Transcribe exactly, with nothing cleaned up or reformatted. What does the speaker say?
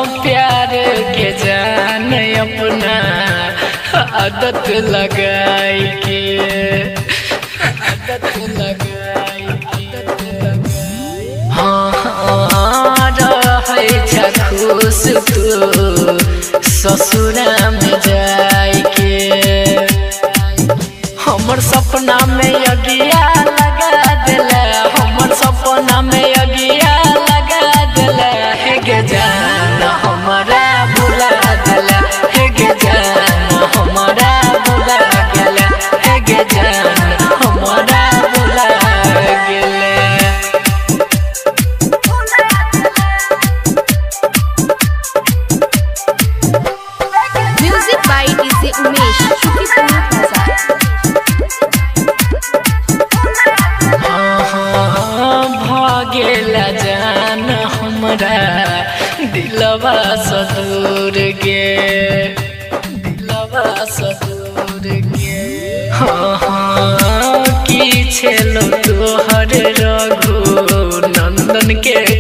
प्यार के जान अपना आदत लगाई के आदत लगाई हाँ हाँ रहे खुश तू ससुरा में जाई के हमर सपना में अगिया लगा दिला हमर सपना में अगिया लगा दिला हे गे जान हमारा भुला दिला हे गे जान हमारा भुला गेला हे गे जान हमारा भुला गेला। म्यूजिक बाय डीजे उमेश शुक्रिया भागेला जान हमरा दिलवा सदूर गे दिलवा सदूर गे हाँ हाँ की छेलो तोहर रघु नंदन के